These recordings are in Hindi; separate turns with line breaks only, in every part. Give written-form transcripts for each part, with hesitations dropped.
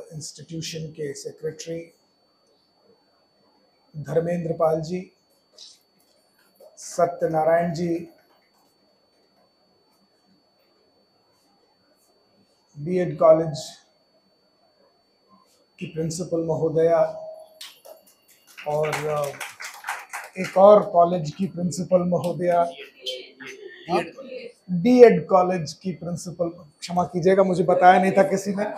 इंस्टीट्यूशन के secretary Dharmendra Pal ji, Satyanarayan ji, B Ed college की प्रिंसिपल महोदया और एक और कॉलेज की प्रिंसिपल महोदया, डीएड कॉलेज की प्रिंसिपल, क्षमा कीजिएगा मुझे बताया नहीं था किसी ने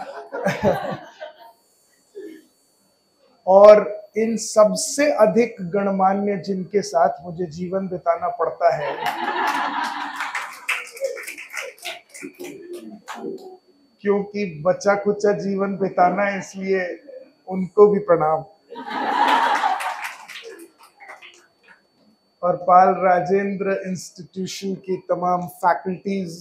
और इन सबसे अधिक गणमान्य जिनके साथ मुझे जीवन बिताना पड़ता है, क्योंकि बचा खुचा जीवन बिताना है, इसलिए उनको भी प्रणाम। और पाल राजेंद्र इंस्टीट्यूशन की तमाम फैकल्टीज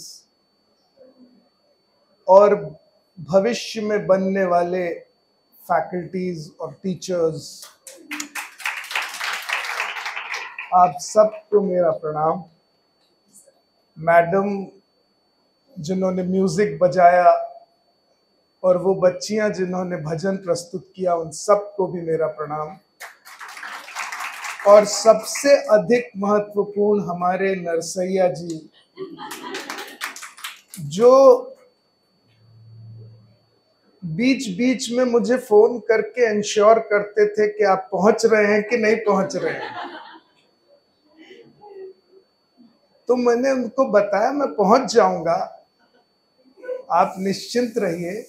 और भविष्य में बनने वाले फैकल्टीज और टीचर्स, आप सबको मेरा प्रणाम। मैडम जिन्होंने म्यूजिक बजाया और वो बच्चियां जिन्होंने भजन प्रस्तुत किया, उन सबको भी मेरा प्रणाम। और सबसे अधिक महत्वपूर्ण हमारे नरसैया जी, जो बीच बीच में मुझे फोन करके इंश्योर करते थे कि आप पहुंच रहे हैं कि नहीं पहुंच रहे हैं। तो मैंने उनको बताया मैं पहुंच जाऊंगा, आप निश्चिंत रहिए।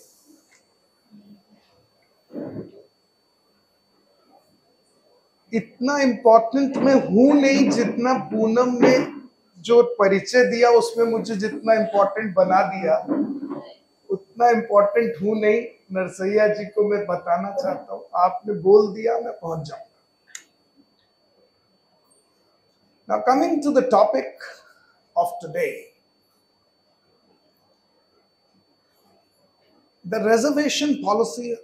इतना इंपॉर्टेंट मैं हूं नहीं जितना पूनम ने जो परिचय दिया उसमें मुझे जितना इंपॉर्टेंट बना दिया, उतना इंपॉर्टेंट हूं नहीं। नरसैया जी को मैं बताना चाहता हूं, आपने बोल दिया मैं पहुंच जाऊंगा। Now coming to the topic of today, the reservation policy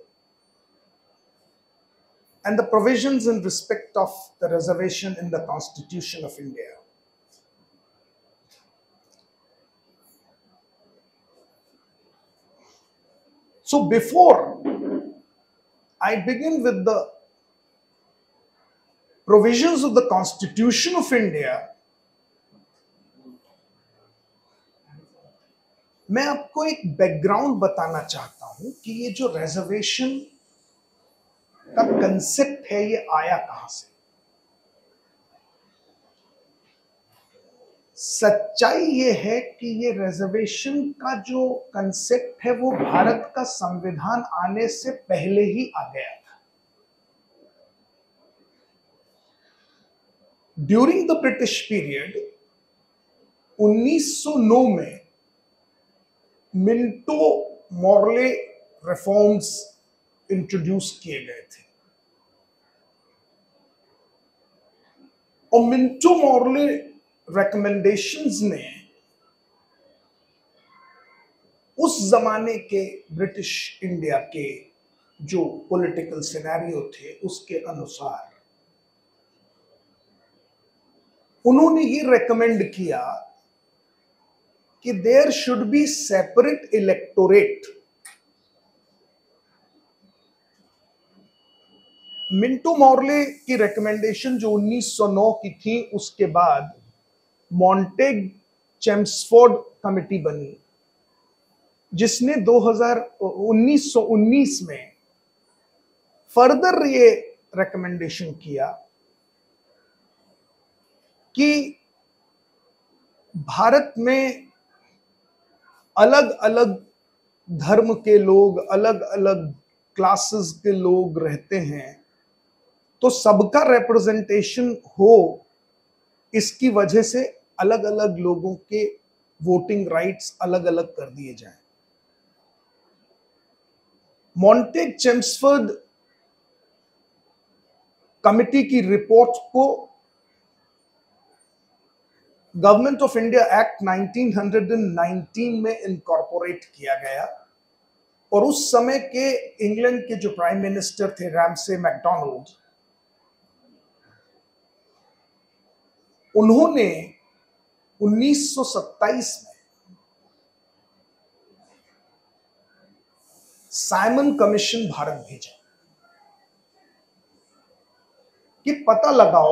and the provisions in respect of the reservation in the Constitution of India. So before I begin with the provisions of the Constitution of India, मैं आपको एक बैकग्राउंड बताना चाहता हूं कि ये जो रिजर्वेशन का कंसेप्ट है ये आया कहां से। सच्चाई ये है कि ये रिजर्वेशन का जो कंसेप्ट है वो भारत का संविधान आने से पहले ही आ गया था। ड्यूरिंग द ब्रिटिश पीरियड 1909 में मिंटो मॉर्ले रिफॉर्म्स इंट्रोड्यूस किए गए थे और मिंटो मॉर्ले रिकमेंडेशंस ने उस जमाने के ब्रिटिश इंडिया के जो पॉलिटिकल सिनेरियो थे उसके अनुसार उन्होंने ये रेकमेंड किया कि there should be separate electorate. Minto Morley की रिकमेंडेशन जो 1909 की थी, उसके बाद मॉन्टेग चेम्सफोर्ड कमेटी बनी जिसने 1919 में फर्दर ये रिकमेंडेशन किया कि भारत में अलग अलग धर्म के लोग, अलग अलग क्लासेस के लोग रहते हैं, तो सबका रिप्रेजेंटेशन हो, इसकी वजह से अलग अलग लोगों के वोटिंग राइट्स अलग अलग कर दिए जाएं। मॉन्टेग चेम्सफोर्ड कमिटी की रिपोर्ट को गवर्नमेंट ऑफ इंडिया एक्ट 1919 में इनकॉर्पोरेट किया गया और उस समय के इंग्लैंड के जो प्राइम मिनिस्टर थे रैमसे मैकडॉनल्ड, उन्होंने 1927 में साइमन कमीशन भारत भेजा कि पता लगाओ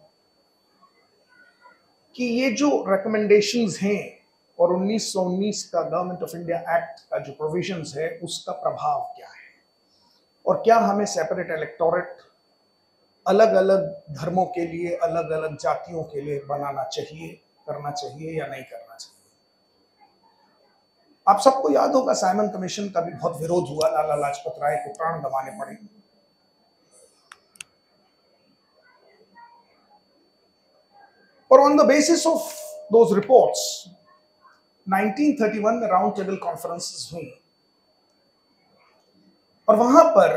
कि ये जो रिकमेंडेशंस हैं और 1919 का गवर्नमेंट ऑफ इंडिया एक्ट का जो प्रोविजंस है उसका प्रभाव क्या है, और क्या हमें सेपरेट इलेक्टोरेट अलग अलग धर्मों के लिए, अलग अलग जातियों के लिए बनाना चाहिए, करना चाहिए या नहीं करना चाहिए। आप सबको याद होगा साइमन कमीशन का भी बहुत विरोध हुआ, लाला लाजपत राय को प्राण गंवाने पड़े। और on the basis of those reports 1931 में राउंड टेबल कॉन्फ्रेंसेस हुई, और वहां पर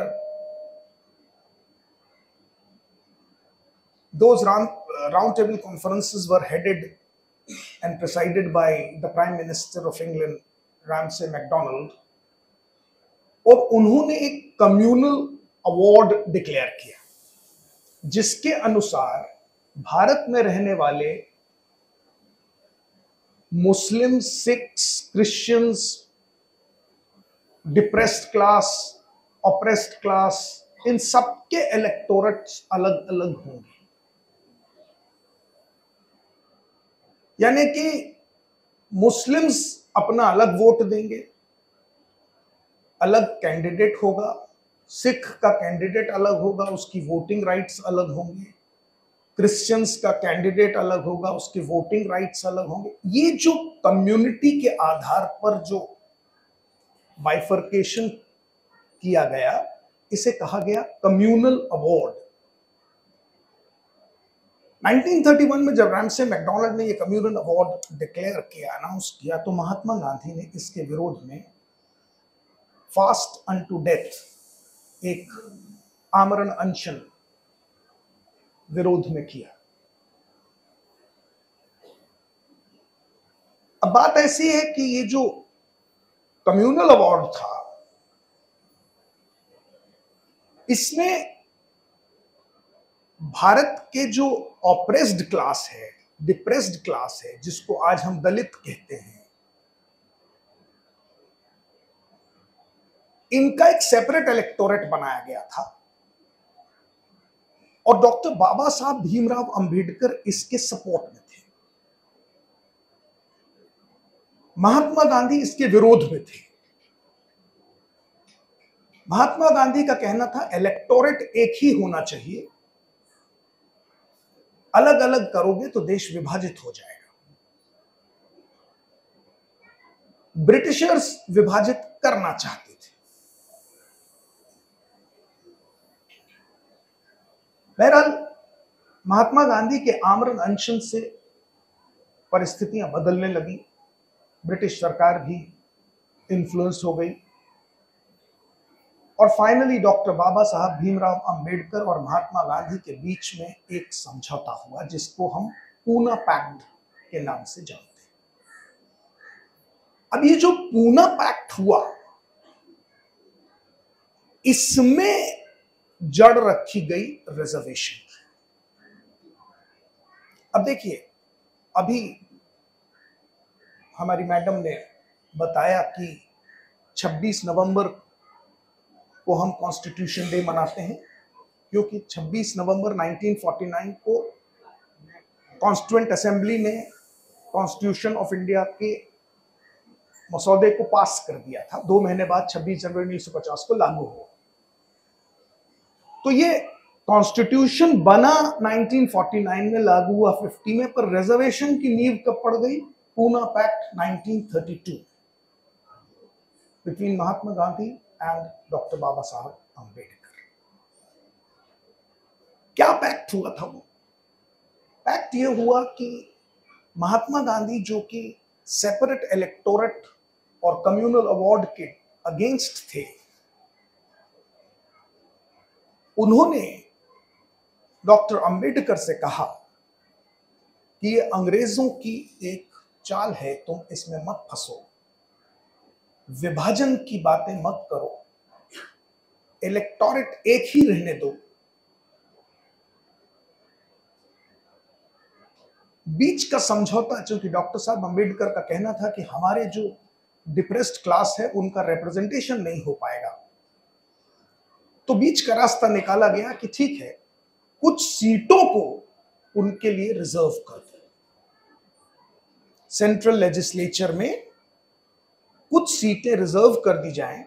those round table conferences were headed and presided by the Prime Minister of England, Ramsay MacDonald, और उन्होंने एक कम्युनल अवार्ड डिक्लेयर किया जिसके अनुसार भारत में रहने वाले Muslim, Sikhs, Christians, depressed class, oppressed class, इन सबके इलेक्टोरेट्स अलग अलग होंगे। यानी कि मुस्लिम्स अपना अलग वोट देंगे, अलग कैंडिडेट होगा, सिख का कैंडिडेट अलग होगा, उसकी वोटिंग राइट्स अलग होंगे, क्रिश्चियंस का कैंडिडेट अलग होगा, उसके वोटिंग राइट्स अलग होंगे। ये जो कम्युनिटी के आधार पर जो बाइफर्केशन किया गया, इसे कहा गया कम्युनल अवार्ड। 1931 में जब रैमसे मैकडॉनल्ड ने ये कम्युनल अवार्ड डिक्लेयर किया, अनाउंस किया, तो महात्मा गांधी ने इसके विरोध में फास्ट अनटू डेथ एक आमरण अनशन विरोध में किया। अब बात ऐसी है कि ये जो कम्युनल अवार्ड था, इसमें भारत के जो ऑप्रेस्ड क्लास है, डिप्रेस्ड क्लास है, जिसको आज हम दलित कहते हैं, इनका एक सेपरेट इलेक्टोरेट बनाया गया था, और डॉक्टर बाबा साहब भीमराव अंबेडकर इसके सपोर्ट में थे। महात्मा गांधी इसके विरोध में थे। महात्मा गांधी का कहना था इलेक्टोरेट एक ही होना चाहिए, अलग अलग करोगे तो देश विभाजित हो जाएगा। ब्रिटिशर्स विभाजित करना चाहते थे। बहरहाल महात्मा गांधी के आमरण अनशन से परिस्थितियां बदलने लगी, ब्रिटिश सरकार भी इन्फ्लुएंस हो गई, और फाइनली डॉक्टर बाबा साहब भीमराव अंबेडकर और महात्मा गांधी के बीच में एक समझौता हुआ जिसको हम पूना पैक्ट के नाम से जानते हैं। अब ये जो पूना पैक्ट हुआ, इसमें जड़ रखी गई रिजर्वेशन। अब देखिए, अभी हमारी मैडम ने बताया कि 26 नवंबर को हम कॉन्स्टिट्यूशन डे मनाते हैं, क्योंकि 26 नवंबर 1949 को कॉन्स्टिट्यूएंट असेंबली ने कॉन्स्टिट्यूशन ऑफ इंडिया के मसौदे को पास कर दिया था। 2 महीने बाद 26 जनवरी 1950 को लागू हुआ। तो ये कॉन्स्टिट्यूशन बना 1949 में, लागू हुआ 50 में, पर रिजर्वेशन की नींव कब पड़ गई? Poona pact 1932 between Mahatma Gandhi and doctor Baba Saheb Ambedkar. क्या पैक्ट हुआ था? वो पैक्ट ये हुआ कि महात्मा गांधी, जो कि सेपरेट इलेक्टोरेट और कम्युनल अवार्ड के अगेंस्ट थे, उन्होंने डॉक्टर अंबेडकर से कहा कि ये अंग्रेजों की एक चाल है, तुम इसमें मत फंसो, विभाजन की बातें मत करो, इलेक्टोरेट एक ही रहने दो। बीच का समझौता, चूंकि डॉक्टर साहब अंबेडकर का कहना था कि हमारे जो डिप्रेस्ड क्लास है उनका रिप्रेजेंटेशन नहीं हो पाएगा, तो बीच का रास्ता निकाला गया कि ठीक है, कुछ सीटों को उनके लिए रिजर्व कर दो। सेंट्रल लेजिस्लेचर में कुछ सीटें रिजर्व कर दी जाएं,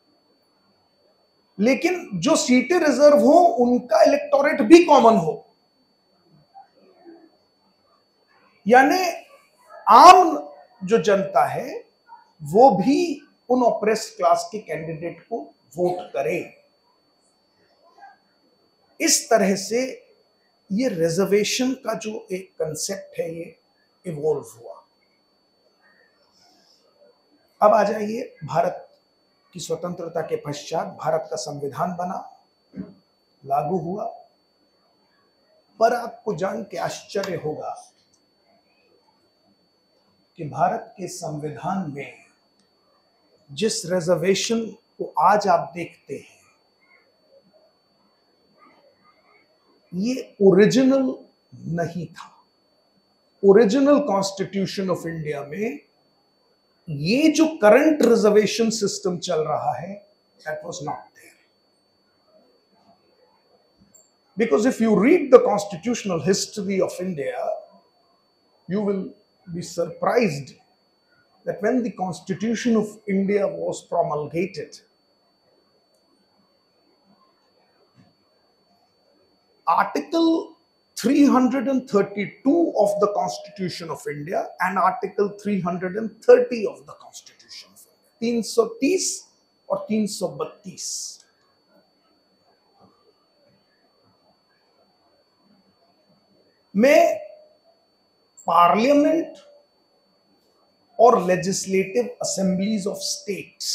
लेकिन जो सीटें रिजर्व हो उनका इलेक्टोरेट भी कॉमन हो, यानी आम जो जनता है वो भी उन ऑप्रेस्ड क्लास के कैंडिडेट को वोट करे। इस तरह से ये रिजर्वेशन का जो एक कंसेप्ट है ये इवॉल्व हुआ। अब आ जाइए, भारत की स्वतंत्रता के पश्चात भारत का संविधान बना, लागू हुआ, पर आपको जान के आश्चर्य होगा कि भारत के संविधान में जिस रिजर्वेशन को आज आप देखते हैं ये ओरिजिनल नहीं था। ओरिजिनल कॉन्स्टिट्यूशन ऑफ इंडिया में ये जो करंट रिजर्वेशन सिस्टम चल रहा है that was not there, because if you read the constitutional history of India you will be surprised that when the Constitution of India was promulgated, Article 332 of the Constitution of India and Article 330 of the Constitution of India, 330 और 332, में पार्लियामेंट और लेजिस्लेटिव असेंबलीज ऑफ स्टेट्स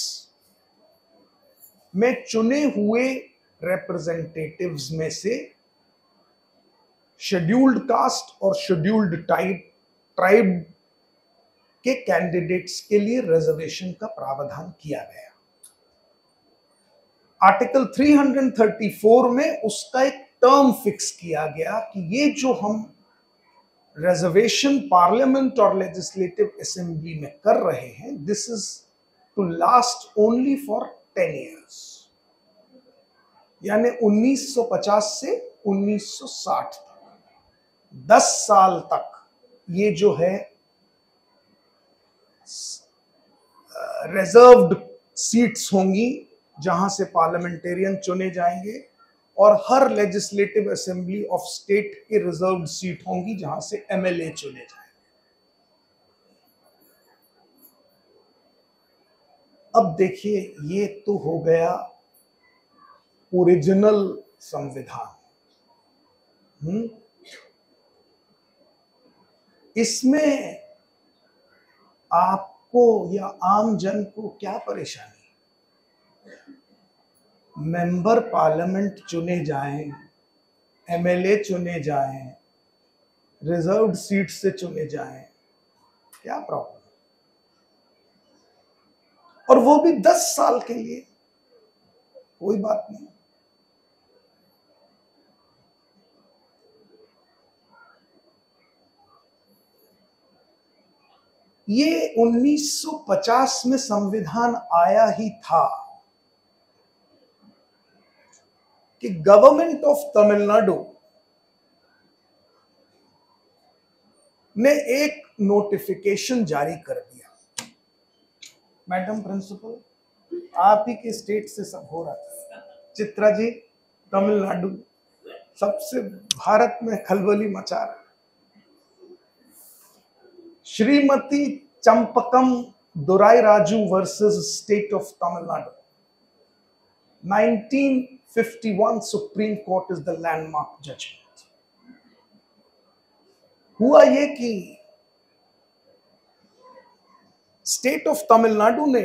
में चुने हुए रिप्रेजेंटेटिव्स में से शेड्यूल्ड कास्ट और शेड्यूल्ड ट्राइब के कैंडिडेट्स के लिए रिजर्वेशन का प्रावधान किया गया। आर्टिकल 334 में उसका एक टर्म फिक्स किया गया कि ये जो हम रिजर्वेशन पार्लियामेंट और लेजिस्लेटिव असेंबली में कर रहे हैं, this is to last only for 10 years, यानी 1950 से 1960 तक, 10 साल तक ये जो है रिजर्व्ड सीट्स होंगी जहां से पार्लियामेंटेरियन चुने जाएंगे, और हर लेजिस्लेटिव असेंबली ऑफ स्टेट की रिजर्व्ड सीट होंगी जहां से एमएलए चुने जाएंगे। अब देखिए, ये तो हो गया ओरिजिनल संविधान। इसमें आपको या आम जन को क्या परेशानी? मेंबर पार्लियामेंट चुने जाएं, एमएलए चुने जाएं, रिजर्व्ड सीट से चुने जाएं, क्या प्रॉब्लम? और वो भी 10 साल के लिए, कोई बात नहीं। ये 1950 में संविधान आया ही था कि गवर्नमेंट ऑफ तमिलनाडु ने एक नोटिफिकेशन जारी कर दिया। मैडम प्रिंसिपल, आप ही के स्टेट से सब हो रहा था। चित्रा जी, तमिलनाडु सबसे भारत में खलबली मचा रहा। Shrimati Champakam Durai Raju versus state of Tamil Nadu, 1951 supreme court is the landmark judgment. हुआ ये कि स्टेट ऑफ तमिलनाडु ने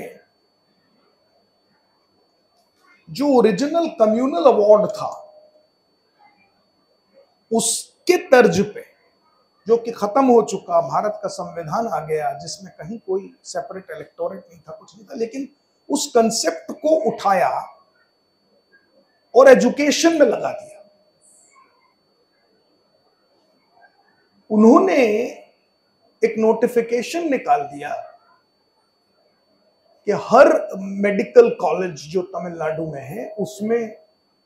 जो ओरिजिनल कम्युनल अवार्ड था उसके तर्ज पे, जो कि खत्म हो चुका, भारत का संविधान आ गया जिसमें कहीं कोई सेपरेट इलेक्टोरेट नहीं था, कुछ नहीं था, लेकिन उस कंसेप्ट को उठाया और एजुकेशन में लगा दिया। उन्होंने एक नोटिफिकेशन निकाल दिया कि हर मेडिकल कॉलेज जो तमिलनाडु में है उसमें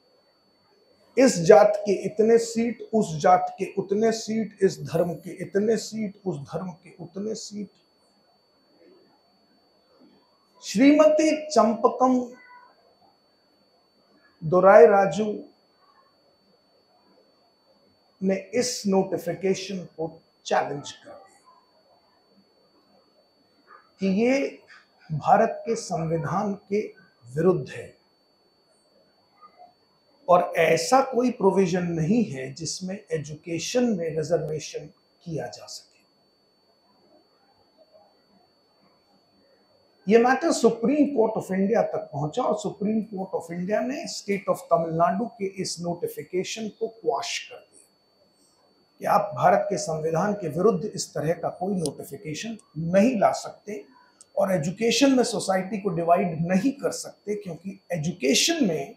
इस जात के इतने सीट, उस जात के उतने सीट, इस धर्म के इतने सीट, उस धर्म के उतने सीट। श्रीमती चंपकम दोराई राजू ने इस नोटिफिकेशन को चैलेंज कर दिया कि ये भारत के संविधान के विरुद्ध है और ऐसा कोई प्रोविजन नहीं है जिसमें एजुकेशन में रिजर्वेशन किया जा सके। यह matter supreme court of India तक पहुंचा और सुप्रीम कोर्ट ऑफ इंडिया ने स्टेट ऑफ तमिलनाडु के इस नोटिफिकेशन को क्वाश कर दिया कि आप भारत के संविधान के विरुद्ध इस तरह का कोई नोटिफिकेशन नहीं ला सकते और एजुकेशन में सोसाइटी को डिवाइड नहीं कर सकते, क्योंकि एजुकेशन में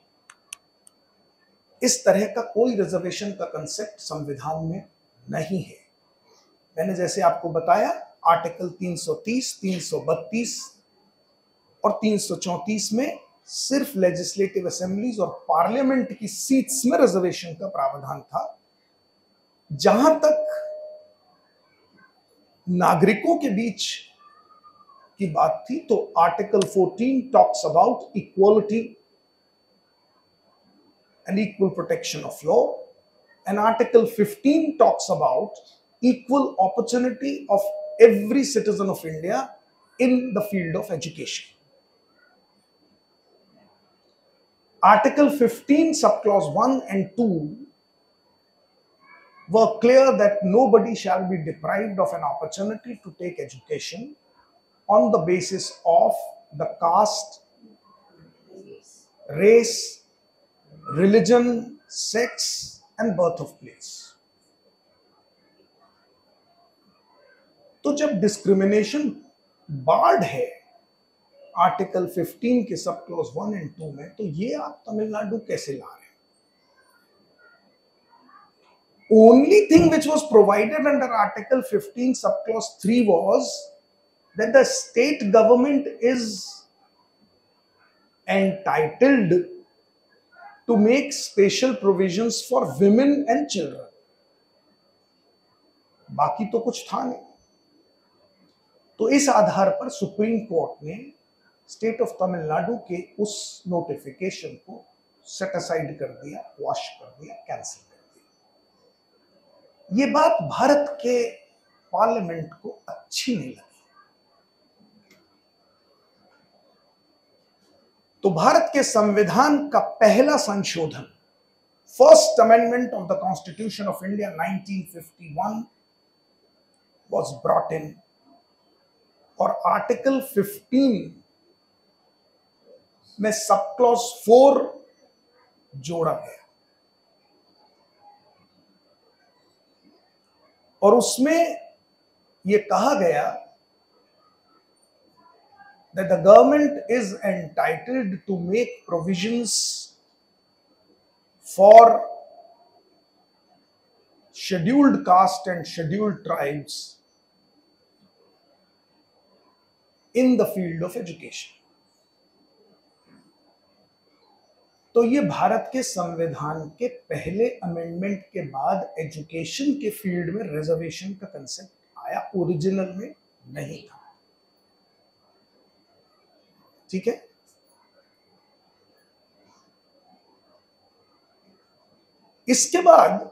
इस तरह का कोई रिजर्वेशन का कंसेप्ट संविधान में नहीं है। मैंने जैसे आपको बताया, आर्टिकल 330, 332 और 334 में सिर्फ लेजिस्लेटिव असेंबलीज और पार्लियामेंट की सीट्स में रिजर्वेशन का प्रावधान था। जहां तक नागरिकों के बीच की बात थी तो article 14 talks about equality and equal protection of law, and Article 15 talks about equal opportunity of every citizen of India in the field of education. Article 15 subclause 1 and 2 were clear that nobody shall be deprived of an opportunity to take education on the basis of the caste, race, religion, sex and birth of place. तो जब डिस्क्रिमिनेशन बार्ड है आर्टिकल 15 के सब क्लॉज 1 एंड 2 में, तो ये आप तमिलनाडु कैसे ला रहे हैं? Only thing which was provided under Article 15 subclause 3 was that the state government is entitled to make special provisions for women and children. बाकी तो कुछ था नहीं। तो इस आधार पर सुप्रीम कोर्ट ने स्टेट ऑफ तमिलनाडु के उस नोटिफिकेशन को सेट असाइड कर दिया, वॉश कर दिया, कैंसिल कर दिया। ये बात भारत के पार्लियामेंट को अच्छी नहीं लगी। तो भारत के संविधान का पहला संशोधन, first amendment of the constitution of India 1951 was brought in और आर्टिकल 15 में सब क्लॉज 4 जोड़ा गया और उसमें यह कहा गया that the government is entitled to make provisions for scheduled caste and scheduled tribes in the field of education. तो ये भारत के संविधान के पहले अमेंडमेंट के बाद एजुकेशन के फील्ड में रिजर्वेशन का कंसेप्ट आया, ओरिजिनल में नहीं था। ठीक है, इसके बाद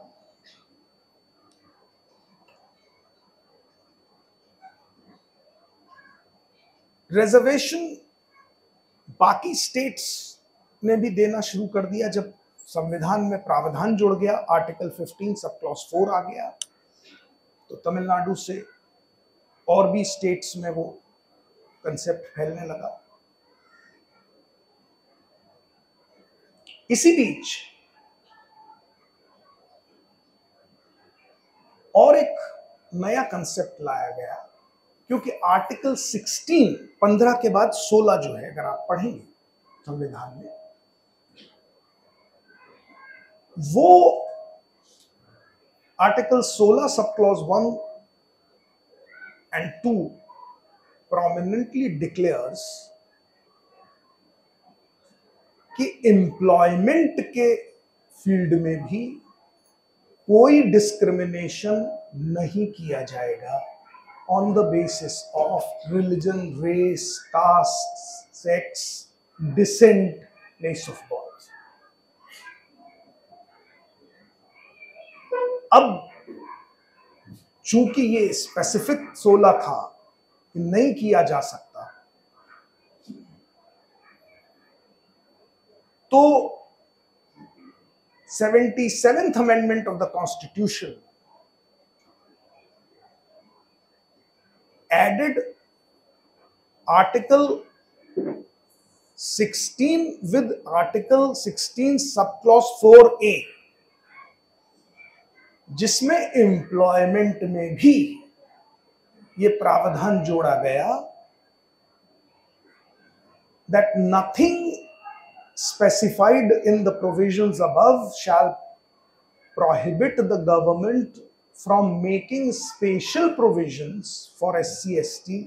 रिजर्वेशन बाकी स्टेट्स ने भी देना शुरू कर दिया। जब संविधान में प्रावधान जुड़ गया, आर्टिकल 15 सब क्लॉज 4 आ गया, तो तमिलनाडु से और भी स्टेट्स में वो कंसेप्ट फैलने लगा। इसी बीच और एक नया कंसेप्ट लाया गया, क्योंकि आर्टिकल 16 15 के बाद 16 जो है, अगर आप पढ़ेंगे संविधान में, वो article 16 sub clause 1 and 2 prominently declares कि एम्प्लॉयमेंट के फील्ड में भी कोई डिस्क्रिमिनेशन नहीं किया जाएगा on the basis of religion, race, caste, sex, descent, place of birth. अब चूंकि ये स्पेसिफिक 16 था कि नहीं किया जा सकता, तो 77th amendment of the constitution added article 16 with article 16 sub clause 4A, जिसमें एम्प्लॉयमेंट में भी ये प्रावधान जोड़ा गया that nothing specified in the provisions above shall prohibit the government from making special provisions for SC/ST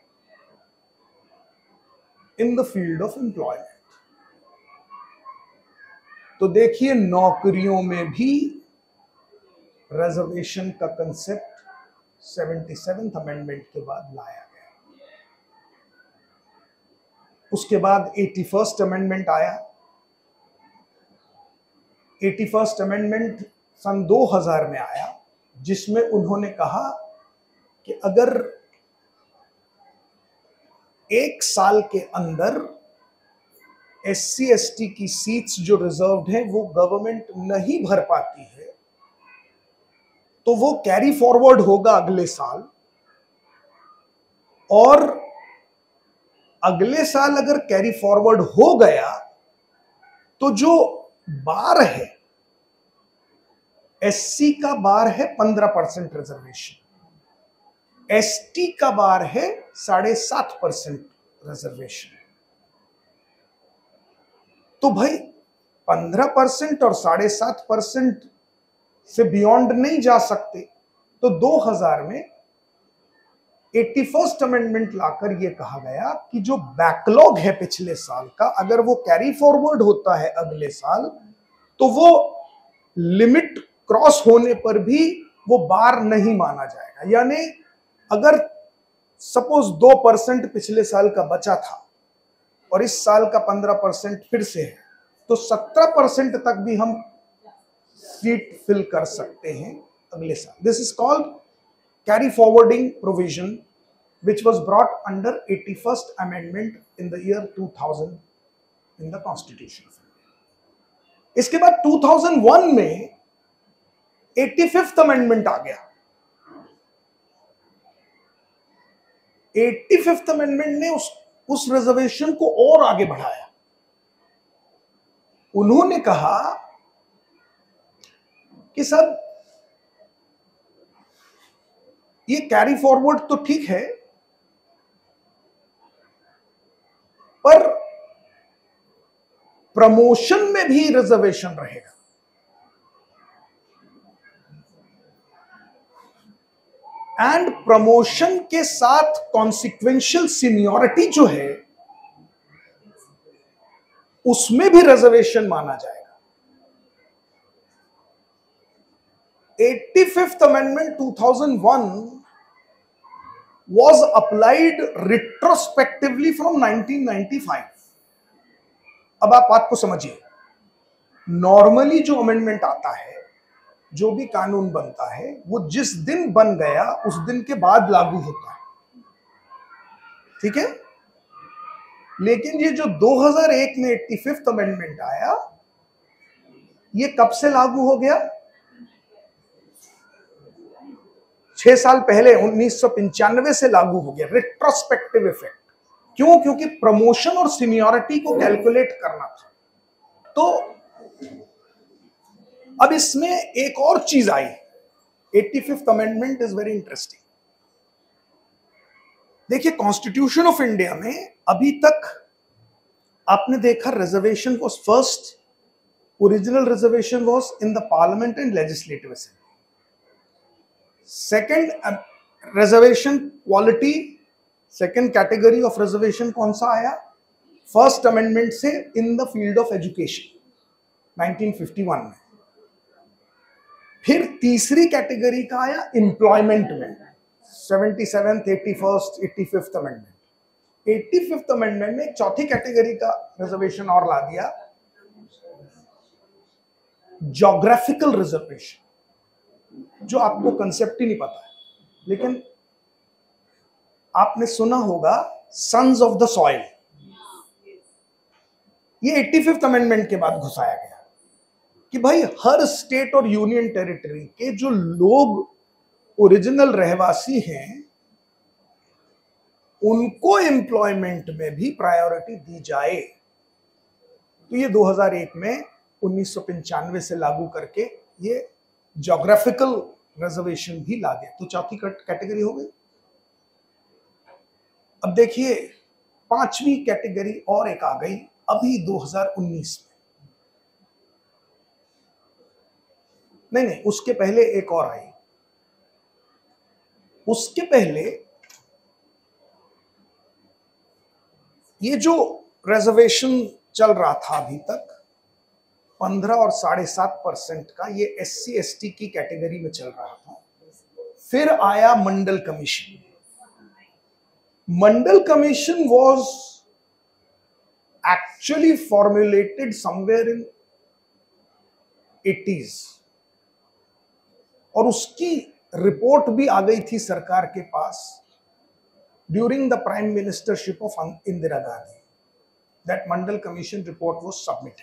in the field of employment। तो देखिए, नौकरियों में भी रिजर्वेशन का कंसेप्ट 77th अमेंडमेंट के बाद लाया गया। उसके बाद 81st अमेंडमेंट आया। 81st अमेंडमेंट सन 2000 में आया, जिसमें उन्होंने कहा कि अगर 1 साल के अंदर SC/ST की सीट्स जो रिजर्व्ड हैं वो गवर्नमेंट नहीं भर पाती है, तो वो कैरी फॉरवर्ड होगा अगले साल, और अगले साल अगर कैरी फॉरवर्ड हो गया तो जो बार है, SC का बार है 15% रिजर्वेशन, ST का बार है 7.5% रिजर्वेशन। तो भाई 15% और 7.5% से बियॉन्ड नहीं जा सकते। तो 2000 में 81st अमेंडमेंट लाकर यह कहा गया कि जो बैकलॉग है पिछले साल का, अगर वो कैरी फॉरवर्ड होता है अगले साल, तो वो लिमिट क्रॉस होने पर भी वो बार नहीं माना जाएगा। यानी अगर सपोज 2% पिछले साल का बचा था और इस साल का 15% फिर से है, तो 17% तक भी हम सीट फिल कर सकते हैं अगले साल। This is called carry forwarding provision, which was brought under 81st amendment in the year 2000 in the Constitution of India। इसके बाद 2001 में 85th अमेंडमेंट आ गया। 85th अमेंडमेंट ने उस रिजर्वेशन को और आगे बढ़ाया। उन्होंने कहा कि सब ये कैरी फॉरवर्ड तो ठीक है, पर प्रमोशन में भी रिजर्वेशन रहेगा। एंड प्रमोशन के साथ कॉन्सिक्वेंशियल सीनियरिटी जो है उसमें भी रिजर्वेशन माना जाएगा। 85th amendment 2001 was applied retrospectively from 1995। अब आप बात को समझिए। नॉर्मली जो अमेंडमेंट आता है, जो भी कानून बनता है, वो जिस दिन बन गया उस दिन के बाद लागू होता है, ठीक है। लेकिन ये जो 2001 में 85th अमेंडमेंट आया, ये कब से लागू हो गया? 6 साल पहले 1995 से लागू हो गया। Retrospective effect. क्यों? क्योंकि प्रमोशन और सीनियरिटी को कैलकुलेट करना था। तो अब इसमें एक और चीज आई। 85th amendment is very interesting. देखिए, कॉन्स्टिट्यूशन ऑफ इंडिया में अभी तक आपने देखा reservation was first, original reservation was in the parliament and legislative assembly. Second reservation quality, second category of reservation कौन सा आया? फर्स्ट अमेंडमेंट से in the field of education. 1951 में। फिर तीसरी कैटेगरी का आया एम्प्लॉयमेंट में, 77th, 81st, 85th amendment. 85th amendment में एक चौथी कैटेगरी का रिजर्वेशन और ला दिया, ज्योग्राफिकल रिजर्वेशन, जो आपको कंसेप्ट ही नहीं पता है, लेकिन आपने सुना होगा सन्स ऑफ द सॉइल। ये 85th अमेंडमेंट के बाद घुसाया गया कि भाई हर स्टेट और यूनियन टेरिटरी के जो लोग ओरिजिनल रहवासी हैं उनको एम्प्लॉयमेंट में भी प्रायोरिटी दी जाए। तो ये 2001 में 1995 से लागू करके ये ज्योग्राफिकल रिजर्वेशन भी ला दिया। तो चौथी कैटेगरी हो गई। अब देखिए पांचवी कैटेगरी और एक आ गई अभी 2019 में। नहीं, उसके पहले एक और आई। उसके पहले ये जो रिजर्वेशन चल रहा था अभी तक 15 और 7.5% का, ये SC/ST की कैटेगरी में चल रहा था। फिर आया Mandal commission. Mandal commission was actually formulated somewhere in 80s और उसकी रिपोर्ट भी आ गई थी सरकार के पास during the prime ministership of Indira Gandhi. That Mandal Commission report was submitted.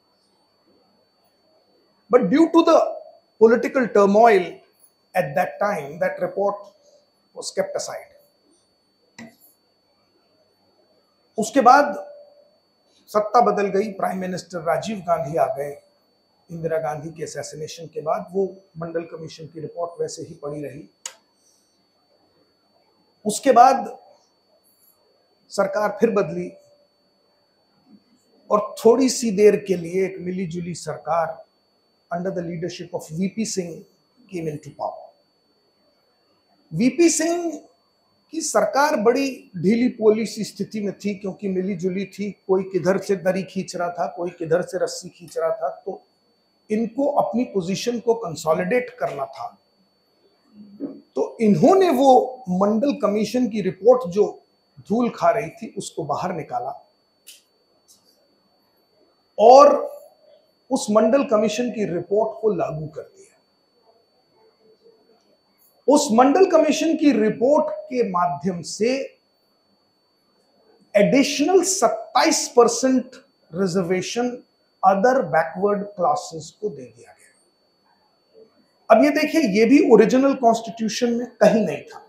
But due to the political turmoil at that time, that report was kept aside. उसके बाद सत्ता बदल गई, प्राइम मिनिस्टर राजीव गांधी आ गए। इंदिरा गांधी के असैसिनेशन के बाद वो मंडल कमीशन की रिपोर्ट वैसे ही पड़ी रही। उसके बाद सरकार फिर बदली और थोड़ी सी देर के लिए एक मिली जुली सरकार under the leadership of V P Singh came into power. V P Singh की सरकार बड़ी ढीली पोली सी स्थिति में थी क्योंकि मिली जुली थी, कोई किधर से दरी खींच रहा था, कोई किधर से रस्सी खींच रहा था। तो इनको अपनी पोजीशन को कंसोलिडेट करना था। तो इन्होंने वो मंडल कमीशन की रिपोर्ट जो धूल खा रही थी उसको बाहर निकाला और उस मंडल कमीशन की रिपोर्ट को लागू कर दिया। उस मंडल कमीशन की रिपोर्ट के माध्यम से additional 27% reservation other backward classes को दे दिया गया। अब ये देखिए, ये भी ओरिजिनल कॉन्स्टिट्यूशन में कहीं नहीं था,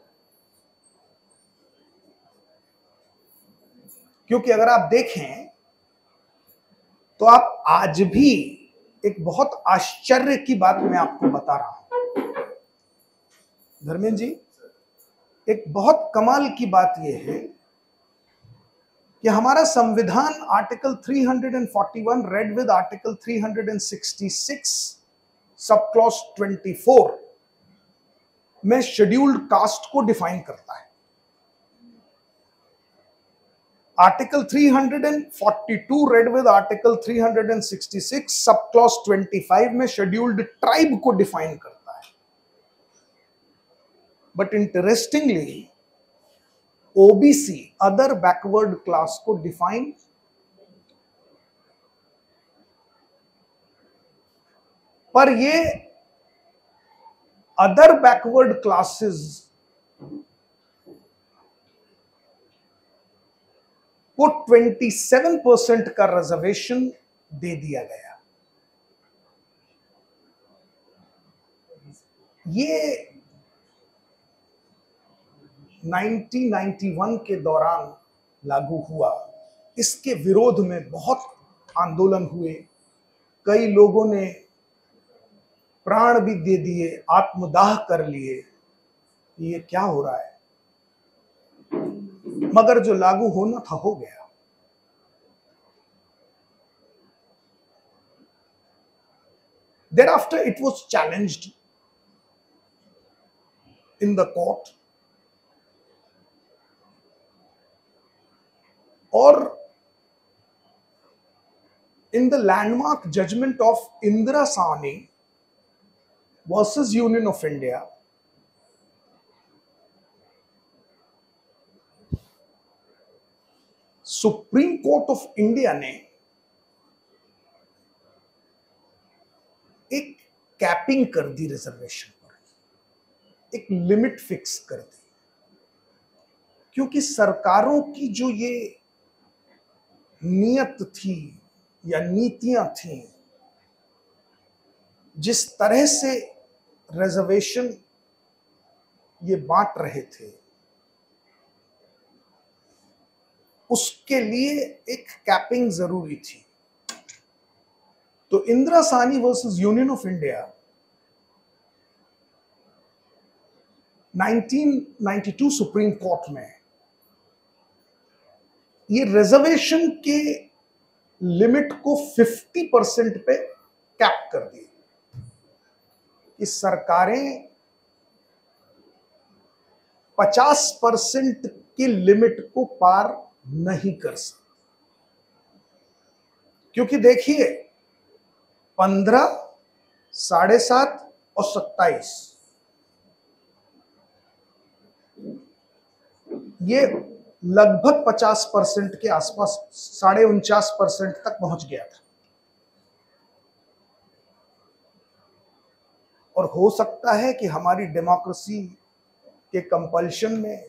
क्योंकि अगर आप देखें तो आप आज भी, एक बहुत आश्चर्य की बात मैं आपको बता रहा हूं धर्मेंद्र जी, एक बहुत कमाल की बात यह है कि हमारा संविधान article 341 read with article 366 sub clause 24 में शेड्यूल्ड कास्ट को डिफाइन करता है। Article 342 read with article 366 sub clause 25 में शेड्यूल्ड ट्राइब को डिफाइन करता है। But interestingly OBC other backward class को डिफाइन पर ये अदर बैकवर्ड क्लासेस को 27% का रिजर्वेशन दे दिया गया। ये 1991 के दौरान लागू हुआ। इसके विरोध में बहुत आंदोलन हुए, कई लोगों ने प्राण भी दे दिए, आत्मदाह कर लिए। ये क्या हो रहा है? मगर जो लागू होना था हो गया। Thereafter it was challenged in the court और in the landmark judgment of Indira Sawhney versus Union of India, supreme court of India ने एक कैपिंग कर दी रिजर्वेशन पर, एक लिमिट फिक्स कर दी, क्योंकि सरकारों की जो ये नियत थी या नीतियां थी, जिस तरह से रिजर्वेशन ये बांट रहे थे, उसके लिए एक कैपिंग जरूरी थी। तो Indira Sawhney versus union of India 1992 supreme court में ये रिजर्वेशन के लिमिट को 50% पे कैप कर दिया कि सरकारें 50% की लिमिट को पार नहीं कर सकती। क्योंकि देखिए 15, 7.5 और 27 ये लगभग 50% के आसपास, 49.5% तक पहुंच गया था। और हो सकता है कि हमारी डेमोक्रेसी के कंपल्शन में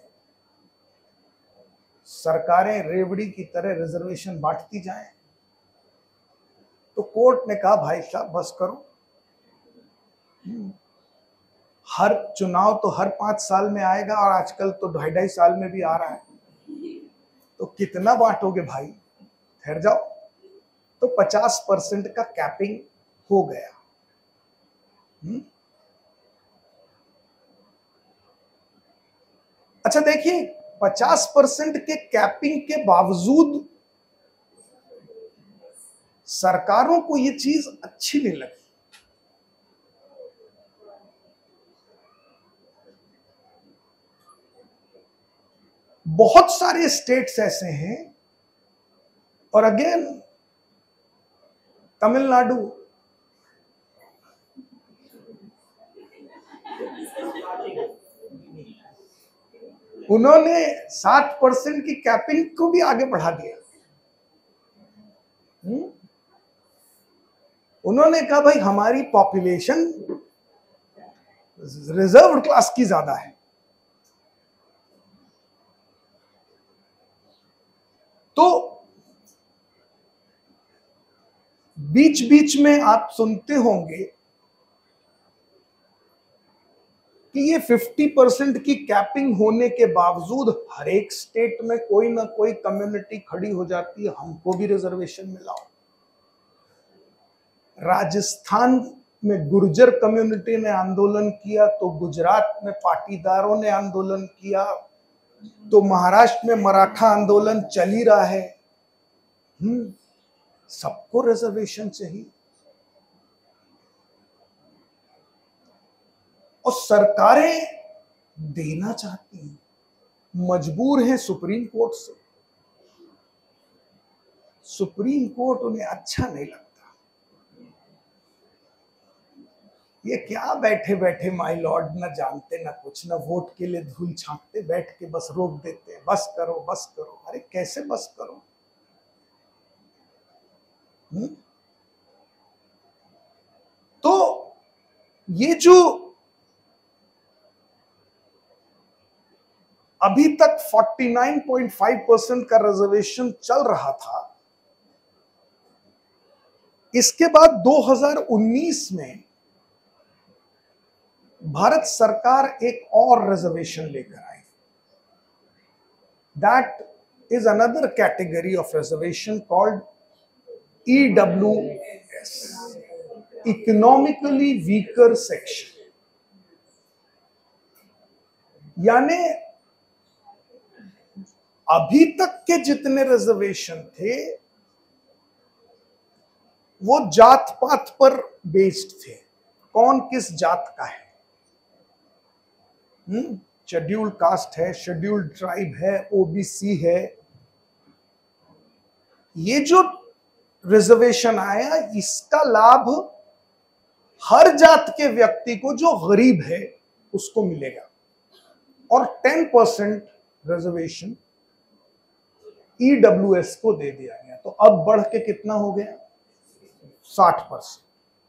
सरकारें रेवड़ी की तरह रिजर्वेशन बांटती जाएं। तो कोर्ट ने कहा भाई साहब बस करो, हर चुनाव तो हर 5 साल में आएगा और आजकल तो 2.5 साल में भी आ रहा है, तो कितना बांटोगे भाई, ठहर जाओ। तो 50% का कैपिंग हो गया। अच्छा देखिए, 50% के कैपिंग के बावजूद सरकारों को यह चीज अच्छी नहीं लगी। बहुत सारे स्टेट्स ऐसे हैं, और अगेन तमिलनाडु, उन्होंने 60% की कैपिंग को भी आगे बढ़ा दिया। उन्होंने कहा भाई हमारी पॉपुलेशन रिजर्व्ड क्लास की ज्यादा है, तो बीच बीच में आप सुनते होंगे कि ये 50% की कैपिंग होने के बावजूद हर एक स्टेट में कोई ना कोई कम्युनिटी खड़ी हो जाती है, हमको भी रिजर्वेशन मिलाओ। राजस्थान में गुर्जर कम्युनिटी ने आंदोलन किया, तो गुजरात में पाटीदारों ने आंदोलन किया, तो महाराष्ट्र में मराठा आंदोलन चल ही रहा है। सबको रिजर्वेशन चाहिए, और सरकारें देना चाहती हैं, मजबूर हैं सुप्रीम कोर्ट से। सुप्रीम कोर्ट उन्हें अच्छा नहीं लगता। ये क्या बैठे बैठे माय लॉर्ड, न जानते न कुछ, न वोट के लिए धूल छांटते, बैठ के बस रोक देते हैं, बस करो बस करो। अरे कैसे बस करो? तो ये जो अभी तक 49.5% का रिजर्वेशन चल रहा था, इसके बाद 2019 में भारत सरकार एक और रिजर्वेशन लेकर आई। That is another category of reservation called EWS, economically weaker section. यानी अभी तक के जितने रिजर्वेशन थे वो जात पात पर बेस्ड थे, कौन किस जात का है, शेड्यूल्ड कास्ट है, शेड्यूल्ड ट्राइब है, OBC है। ये जो रिजर्वेशन आया, इसका लाभ हर जात के व्यक्ति को जो गरीब है उसको मिलेगा। और 10% रिजर्वेशन ईडब्ल्यूएस को दे दिया गया। तो अब बढ़ के कितना हो गया? 60%।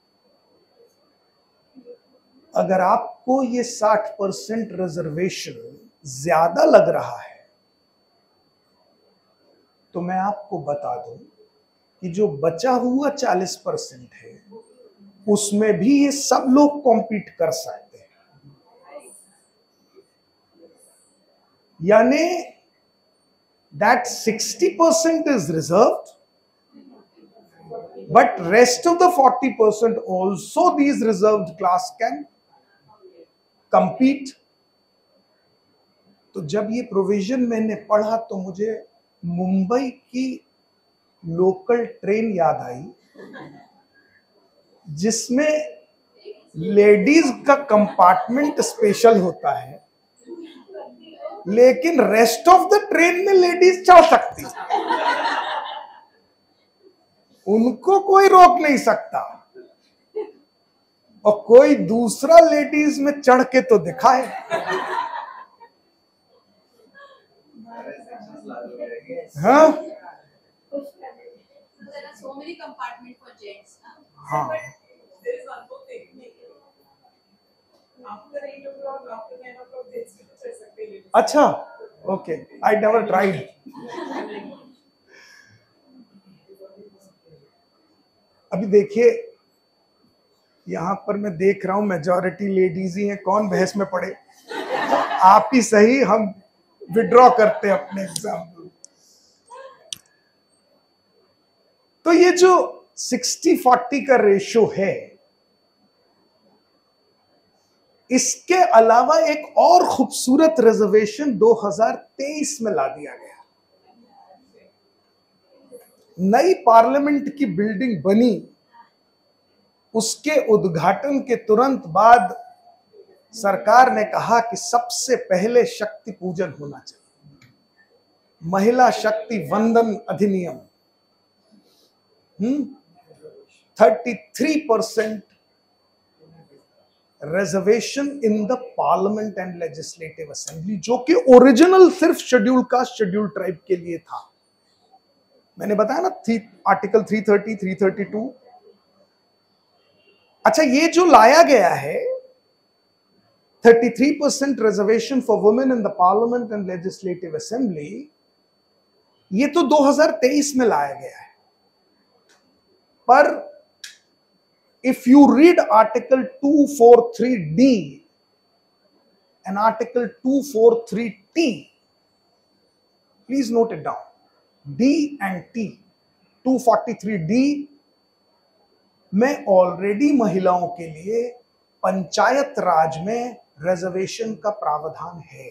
अगर आपको ये 60% रिजर्वेशन ज्यादा लग रहा है तो मैं आपको बता दूं कि जो बचा हुआ 40% है उसमें भी ये सब लोग कॉम्पीट कर सकते हैं। यानी that 60% is reserved, but rest of the 40% also these reserved class can compete। तो जब ये प्रोविजन मैंने पढ़ा तो मुझे मुंबई की लोकल ट्रेन याद आई जिसमें लेडीज का कंपार्टमेंट स्पेशल होता है, लेकिन रेस्ट ऑफ द ट्रेन में लेडीज चढ़ सकती, उनको कोई रोक नहीं सकता। और कोई दूसरा लेडीज में चढ़ के तो दिखाए। हाँ हाँ। अच्छा, ओके, आई नेवर ट्राइड। अभी देखिए यहां पर मैं देख रहा हूं मेजॉरिटी लेडीज ही हैं, कौन बहस में पड़े। आप ही सही, हम विड्रॉ करते हैं अपने एग्जाम्पल। तो ये जो 60-40 का रेशो है, इसके अलावा एक और खूबसूरत रिजर्वेशन 2023 में ला दिया गया। नई पार्लियामेंट की बिल्डिंग बनी, उसके उद्घाटन के तुरंत बाद सरकार ने कहा कि सबसे पहले शक्ति पूजन होना चाहिए, महिला शक्ति वंदन अधिनियम। 33% reservation in the parliament and legislative assembly, जो कि ओरिजिनल सिर्फ शेड्यूल कास्ट शेड्यूल ट्राइब के लिए था। मैंने बताया ना, आर्टिकल 330, 332। अच्छा, ये जो लाया गया है 33% reservation for women in the parliament and legislative assembly, ये तो 2023 में लाया गया है। पर if you read article 243D and article 243T, please note it down, D and T, 243D में ऑलरेडी महिलाओं के लिए पंचायत राज में रिजर्वेशन का प्रावधान है,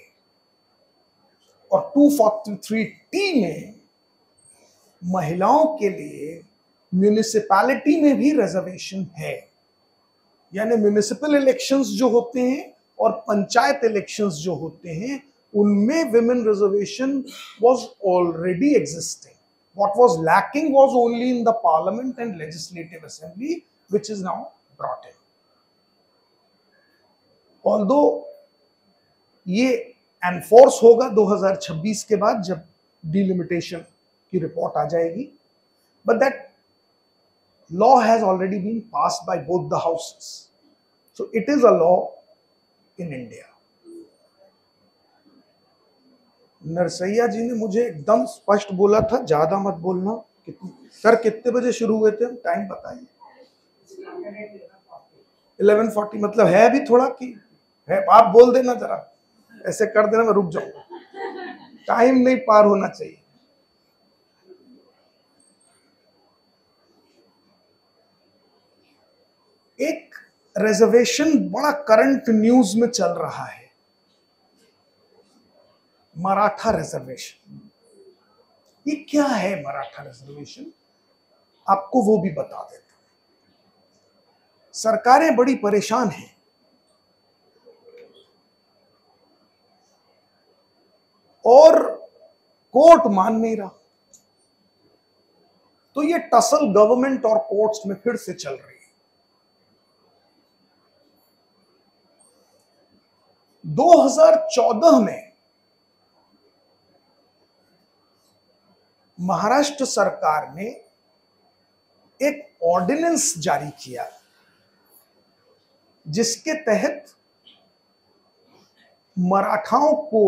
और 243T में महिलाओं के लिए म्यूनिसिपैलिटी में भी रिजर्वेशन है। यानी म्यूनिसिपल इलेक्शंस जो होते हैं और पंचायत इलेक्शंस जो होते हैं उनमें women reservation was already existing. What was lacking was only in the parliament and legislative assembly, which is now brought in. Although ये एनफोर्स होगा 2026 के बाद, जब डिलिमिटेशन की रिपोर्ट आ जाएगी, but that law has already been passed by both the houses, so it is a law in India। Narsaiah ji ने मुझे एकदम स्पष्ट बोला था, ज्यादा मत बोलना। सर कितने बजे शुरू हुए थे? टाइम बताइए। 11:40, मतलब है अभी थोड़ा कि है? आप बोल देना, जरा ऐसे कर देना, मैं रुक जाऊंगा। टाइम नहीं पार होना चाहिए। एक रिजर्वेशन बड़ा करंट न्यूज में चल रहा है, मराठा रिजर्वेशन। ये क्या है मराठा रिजर्वेशन? आपको वो भी बता देता हूं। सरकारें बड़ी परेशान हैं, और कोर्ट मान नहीं रहा। तो ये टसल गवर्नमेंट और कोर्ट्स में फिर से चल रही है। 2014 में महाराष्ट्र सरकार ने एक ऑर्डिनेंस जारी किया जिसके तहत मराठाओं को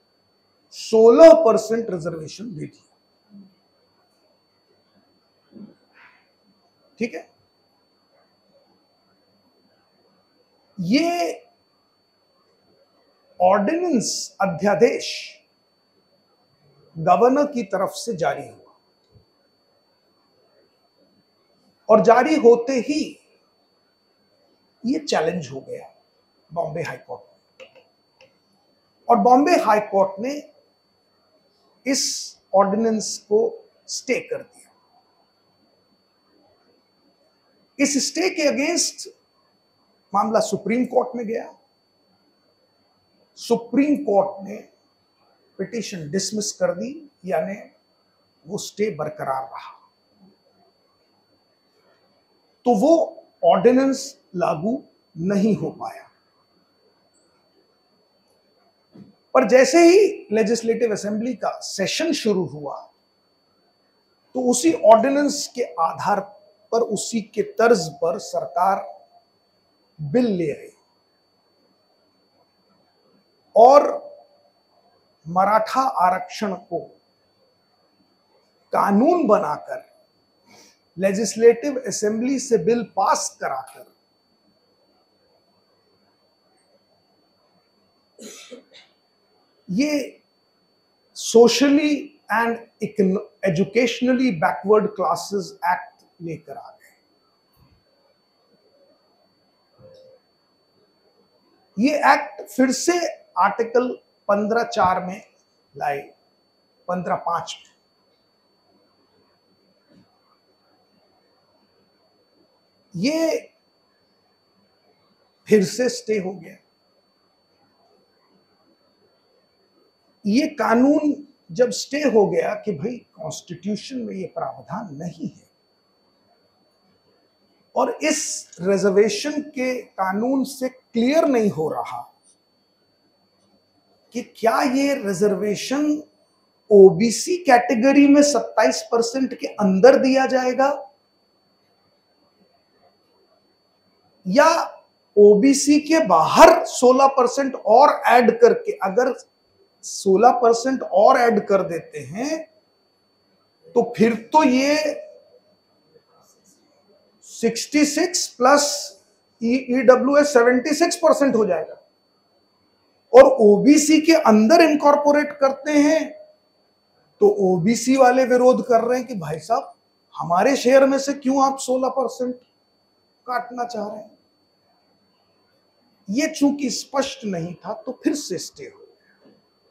16% रिजर्वेशन दे दी। ठीक है, ये ऑर्डिनेंस अध्यादेश गवर्नर की तरफ से जारी हुआ और जारी होते ही ये चैलेंज हो गया बॉम्बे हाई कोर्ट में, और बॉम्बे हाई कोर्ट ने इस ऑर्डिनेंस को स्टे कर दिया। इस स्टे के अगेंस्ट मामला सुप्रीम कोर्ट में गया। सुप्रीम कोर्ट ने पिटीशन डिसमिस कर दी, यानी वो स्टे बरकरार रहा, तो वो ऑर्डिनेंस लागू नहीं हो पाया। पर जैसे ही लेजिस्लेटिव असेंबली का सेशन शुरू हुआ तो उसी ऑर्डिनेंस के आधार पर, उसी के तर्ज पर सरकार बिल ले आई और मराठा आरक्षण को कानून बनाकर लेजिस्लेटिव असेंबली से बिल पास कराकर ये socially and educationally backward classes act लेकर आ गए। ये एक्ट फिर से आर्टिकल 15(4) में लाए, 15(5) में। ये फिर से स्टे हो गया। ये कानून जब स्टे हो गया कि भाई कॉन्स्टिट्यूशन में ये प्रावधान नहीं है और इस रिजर्वेशन के कानून से क्लियर नहीं हो रहा कि क्या ये रिजर्वेशन ओबीसी कैटेगरी में 27% के अंदर दिया जाएगा या ओबीसी के बाहर 16% और ऐड करके, अगर 16% और ऐड कर देते हैं तो फिर तो ये 66 प्लस ईडब्ल्यूएस 76% हो जाएगा, और ओबीसी के अंदर इनकॉर्पोरेट करते हैं तो ओबीसी वाले विरोध कर रहे हैं कि भाई साहब हमारे शेयर में से क्यों आप 16% काटना चाह रहे हैं। ये चूंकि स्पष्ट नहीं था तो फिर से स्टे हो गया।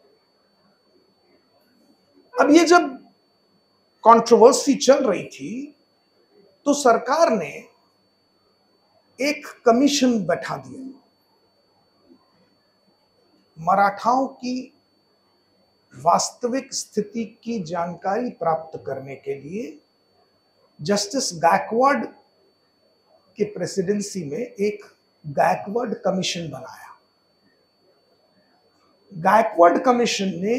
अब ये जब कंट्रोवर्सी चल रही थी तो सरकार ने एक कमीशन बैठा दिया मराठाओं की वास्तविक स्थिति की जानकारी प्राप्त करने के लिए। जस्टिस गायकवाड के प्रेसिडेंसी में एक गायकवाड कमीशन बनाया। गायकवाड कमीशन ने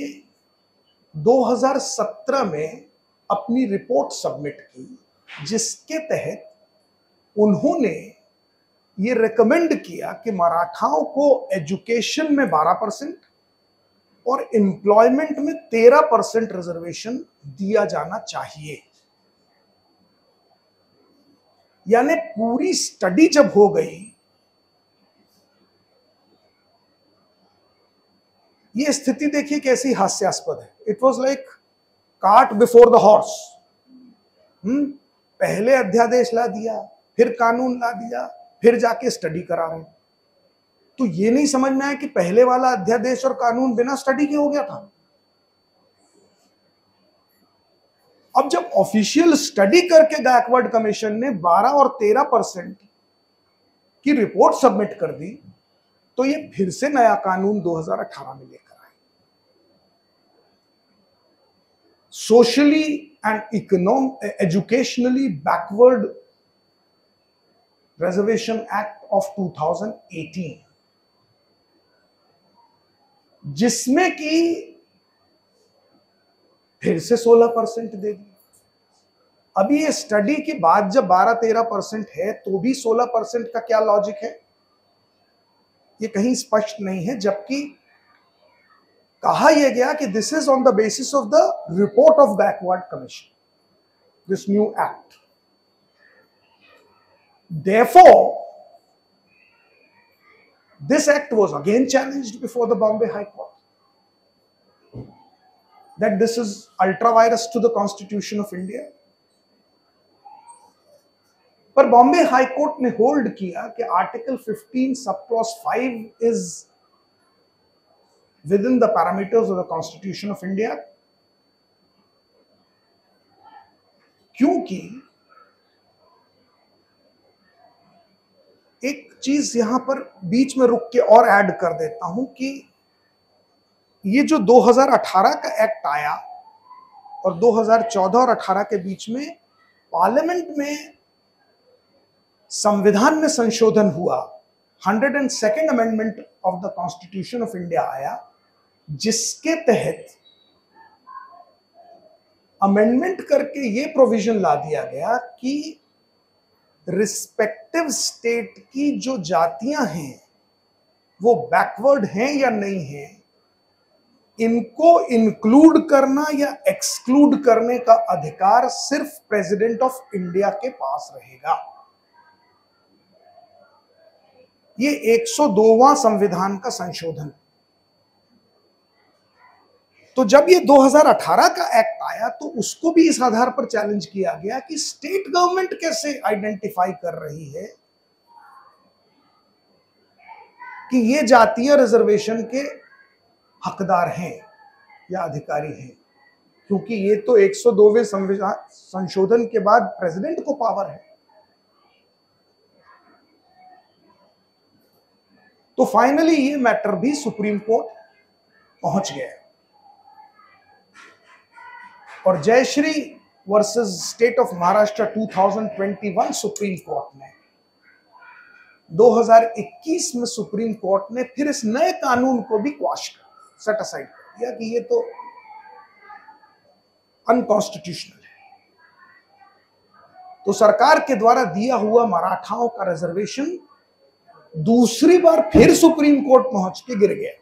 2017 में अपनी रिपोर्ट सबमिट की, जिसके तहत उन्होंने ये रेकमेंड किया कि मराठाओं को एजुकेशन में 12% और एम्प्लॉयमेंट में 13% रिजर्वेशन दिया जाना चाहिए। यानी पूरी स्टडी जब हो गई, ये स्थिति देखिए कैसी हास्यास्पद है। It was like cart before the horse. पहले अध्यादेश ला दिया, फिर कानून ला दिया, फिर जाके स्टडी करा रहे हैं। तो ये नहीं समझ में आया कि पहले वाला अध्यादेश और कानून बिना स्टडी के हो गया था। अब जब ऑफिशियल स्टडी करके गायकवाड कमीशन ने 12 और 13% की रिपोर्ट सबमिट कर दी तो ये फिर से नया कानून 2018 में लेकर आए। Socially and educationally backward Reservation Act of 2018, जिसमें कि फिर से 16% दे दी। अभी ये स्टडी की बात जब 12-13% है तो भी 16% का क्या लॉजिक है, ये कहीं स्पष्ट नहीं है। जबकि कहा यह गया कि this is on the basis of the report of backward commission, this new act. Therefore, this act was again challenged before the Bombay High Court that this is ultra virus to the Constitution of India. पर बॉम्बे हाई कोर्ट ने होल्ड किया कि article 15 sub clause 5 is within the parameters of the constitution of India, क्योंकि एक चीज यहां पर बीच में रुक के और ऐड कर देता हूं कि ये जो 2018 का एक्ट आया और 2014 और 18 के बीच में पार्लियामेंट में संविधान में संशोधन हुआ, 102nd amendment of the constitution of India आया, जिसके तहत अमेंडमेंट करके ये प्रोविजन ला दिया गया कि रिस्पेक्टिव स्टेट की जो जातियां हैं वो बैकवर्ड हैं या नहीं हैं, इनको इंक्लूड करना या एक्सक्लूड करने का अधिकार सिर्फ प्रेसिडेंट ऑफ इंडिया के पास रहेगा। ये 102वां संविधान का संशोधन। तो जब ये 2018 का एक्ट आया तो उसको भी इस आधार पर चैलेंज किया गया कि स्टेट गवर्नमेंट कैसे आइडेंटिफाई कर रही है कि ये जातीय रिजर्वेशन के हकदार हैं या अधिकारी हैं, क्योंकि ये तो 102वें संविधान संशोधन के बाद प्रेसिडेंट को पावर है। तो फाइनली ये मैटर भी सुप्रीम कोर्ट पहुंच गया और Jayashree versus state of Maharashtra 2021 supreme court ने 2021 में सुप्रीम कोर्ट ने फिर इस नए कानून को भी क्वाश कर सेट असाइड कर दिया कि ये तो अनकॉन्स्टिट्यूशनल है। तो सरकार के द्वारा दिया हुआ मराठाओं का रिजर्वेशन दूसरी बार फिर सुप्रीम कोर्ट पहुंच के गिर गया।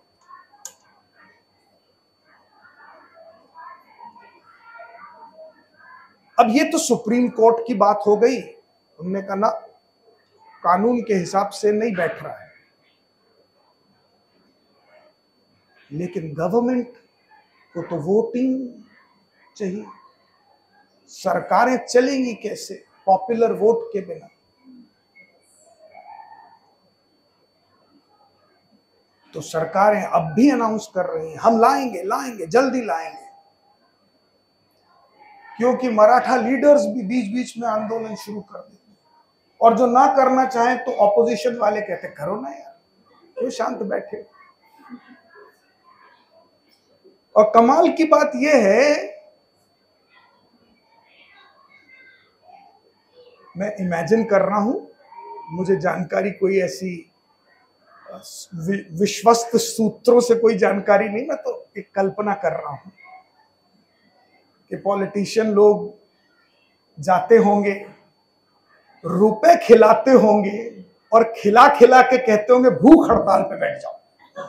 अब ये तो सुप्रीम कोर्ट की बात हो गई, उन्होंने कहा ना कानून के हिसाब से नहीं बैठ रहा है, लेकिन गवर्नमेंट को तो वोटिंग चाहिए। सरकारें चलेंगी कैसे पॉपुलर वोट के बिना? तो सरकारें अब भी अनाउंस कर रही हैं हम लाएंगे लाएंगे जल्दी लाएंगे, क्योंकि मराठा लीडर्स भी बीच बीच में आंदोलन शुरू कर देते हैं और जो ना करना चाहें तो ऑपोजिशन वाले कहते करो ना यार, क्यों शांत बैठे। और कमाल की बात यह है, मैं इमेजिन कर रहा हूं, मुझे जानकारी कोई ऐसी विश्वस्त सूत्रों से कोई जानकारी नहीं, मैं तो एक कल्पना कर रहा हूं कि पॉलिटिशियन लोग जाते होंगे, रुपए खिलाते होंगे और खिला खिला के कहते होंगे भूख हड़ताल पे बैठ जाओ।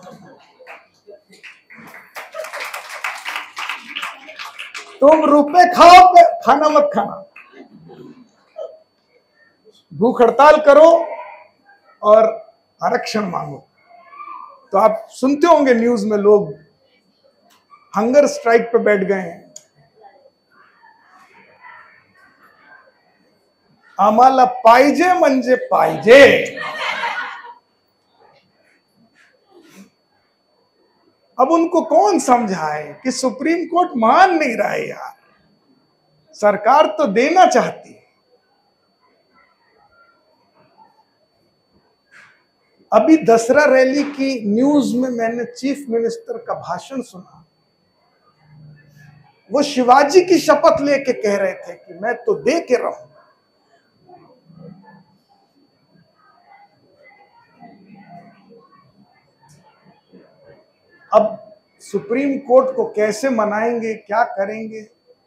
तुम रुपए खाओ, खाना मत खाना, भूख हड़ताल करो और आरक्षण मांगो। तो आप सुनते होंगे न्यूज में लोग हंगर स्ट्राइक पे बैठ गए हैं। आम्हाला पाहिजे म्हणजे पाहिजे। अब उनको कौन समझाए कि सुप्रीम कोर्ट मान नहीं रहा है यार, सरकार तो देना चाहती है। अभी दसरा रैली की न्यूज में मैंने चीफ मिनिस्टर का भाषण सुना, वो शिवाजी की शपथ लेके कह रहे थे कि मैं तो दे के रहूं। अब सुप्रीम कोर्ट को कैसे मनाएंगे, क्या करेंगे,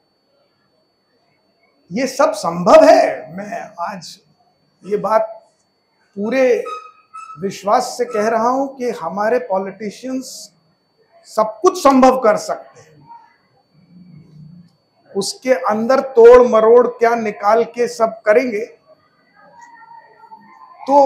ये सब संभव है। मैं आज ये बात पूरे विश्वास से कह रहा हूं कि हमारे पॉलिटिशियंस सब कुछ संभव कर सकते हैं। उसके अंदर तोड़ मरोड़ क्या निकाल के सब करेंगे। तो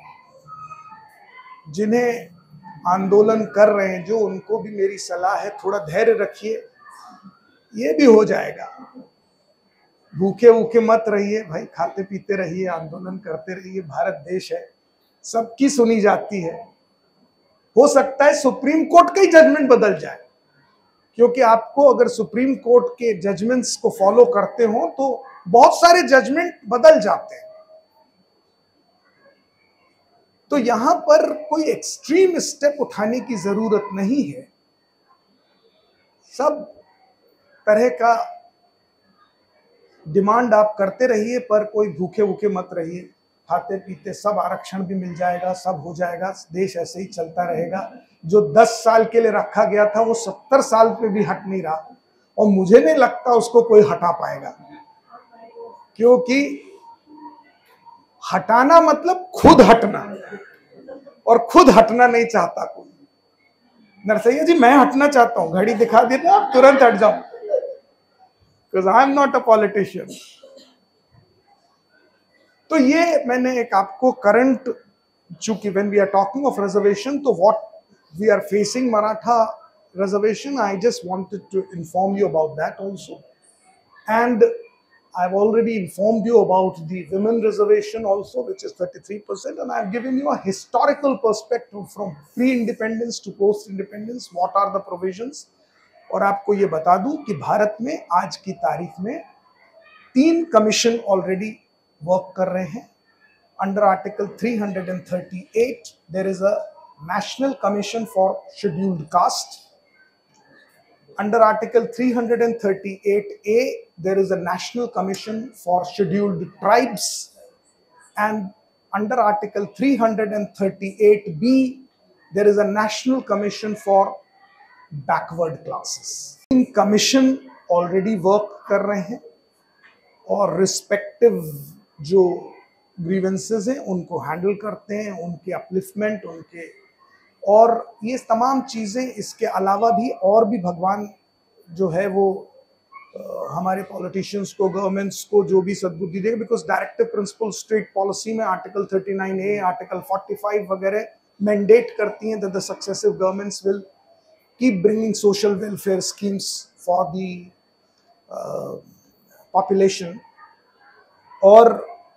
जिन्हें आंदोलन कर रहे हैं जो, उनको भी मेरी सलाह है, थोड़ा धैर्य रखिए, ये भी हो जाएगा। भूखे भूखे मत रहिए भाई, खाते पीते रहिए, आंदोलन करते रहिए। भारत देश है, सबकी सुनी जाती है। हो सकता है सुप्रीम कोर्ट का ही जजमेंट बदल जाए, क्योंकि आपको अगर सुप्रीम कोर्ट के जजमेंट्स को फॉलो करते हो तो बहुत सारे जजमेंट बदल जाते हैं। तो यहां पर कोई एक्सट्रीम स्टेप उठाने की जरूरत नहीं है। सब तरह का डिमांड आप करते रहिए, पर कोई भूखे भूखे मत रहिए। खाते पीते सब आरक्षण भी मिल जाएगा, सब हो जाएगा, देश ऐसे ही चलता रहेगा। जो 10 साल के लिए रखा गया था वो 70 साल पे भी हट नहीं रहा, और मुझे नहीं लगता उसको कोई हटा पाएगा, क्योंकि हटाना मतलब खुद हटना, और खुद हटना नहीं चाहता कोई। नरसैया जी, मैं हटना चाहता हूं, घड़ी दिखा दी ना, तुरंत हट जाऊं, because I am not a politician. तो ये मैंने एक आपको करंट, चूंकि when we are talking of reservation, तो what we are facing Maratha reservation, I just wanted to inform you about that also. And I've already informed you about the women reservation also, which is 33%, and I've given you a historical perspective from pre-independence to post-independence. What are the provisions? और आपको ये बता दूं कि भारत में आज की तारीख में 3 कमीशन ऑलरेडी वर्क कर रहे हैं। Under article 338 there is a National Commission for Scheduled Caste. Under Article 338A, there is a National Commission for Scheduled Tribes, and under Article 338B, there is a National Commission for Backward Classes. इन कमीशन ऑलरेडी वर्क कर रहे हैं और रिस्पेक्टिव जो ग्रीवेंसेस हैं उनको हैंडल करते हैं, उनके अपलिफ्टमेंट, उनके, और ये तमाम चीज़ें। इसके अलावा भी और भी भगवान जो है वो हमारे पॉलिटिशियंस को, गवर्नमेंट्स को जो भी सद्बुद्धि देगा, because directive principle state policy में आर्टिकल 39A, आर्टिकल 45 वगैरह मैंडेट करती हैं that the successive governments will keep bringing social welfare schemes for the population. और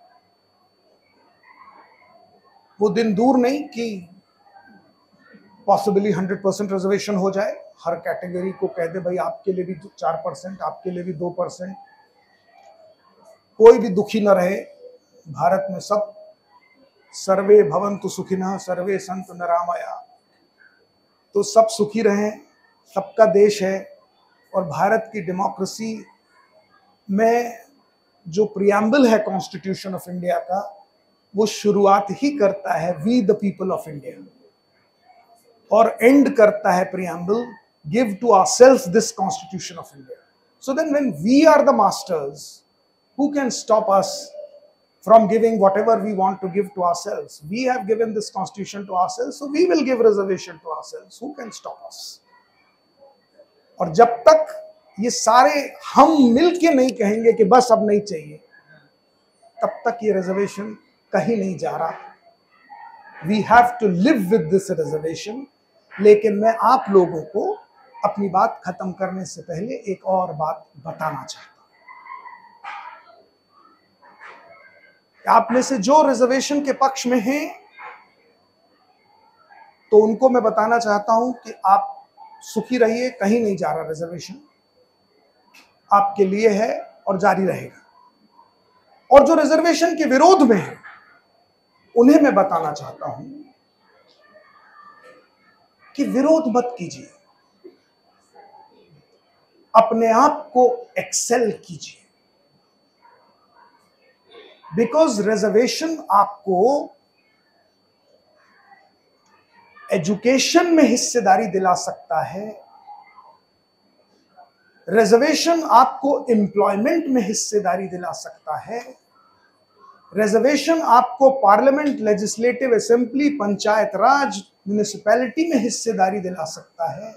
वो दिन दूर नहीं कि पॉसिबली 100% रिजर्वेशन हो जाए। हर कैटेगरी को कह दे भाई आपके लिए भी 4%, आपके लिए भी 2%, कोई भी दुखी न रहे। भारत में सब, सर्वे भवन्तु सुखिनः सर्वे सन्तु निरामया, तो सब सुखी रहें, सबका देश है। और भारत की डेमोक्रेसी में जो प्रियम्बल है कॉन्स्टिट्यूशन ऑफ इंडिया का, वो शुरुआत ही करता है we the people of India, और एंड करता है preamble give to ourselves this constitution of India. So then when we are the masters, who can stop us from giving whatever we want to give to ourselves? We have given this constitution to ourselves, so we will give reservation to ourselves. Who can stop us? और जब तक ये सारे हम मिलके नहीं कहेंगे कि बस अब नहीं चाहिए, तब तक ये रिजर्वेशन कहीं नहीं जा रहा। We have to live with this reservation. लेकिन मैं आप लोगों को अपनी बात खत्म करने से पहले एक और बात बताना चाहता हूं। आप में से जो रिजर्वेशन के पक्ष में हैं, तो उनको मैं बताना चाहता हूं कि आप सुखी रहिए, कहीं नहीं जा रहा रिजर्वेशन, आपके लिए है और जारी रहेगा। और जो रिजर्वेशन के विरोध में है, उन्हें मैं बताना चाहता हूं कि विरोध मत कीजिए। अपने आप को एक्सेल कीजिए, बिकॉज रिजर्वेशन आपको एजुकेशन में हिस्सेदारी दिला सकता है, रिजर्वेशन आपको एम्प्लॉयमेंट में हिस्सेदारी दिला सकता है, रिजर्वेशन आपको parliament, legislative assembly, panchayat raj, municipality में हिस्सेदारी दिला सकता है,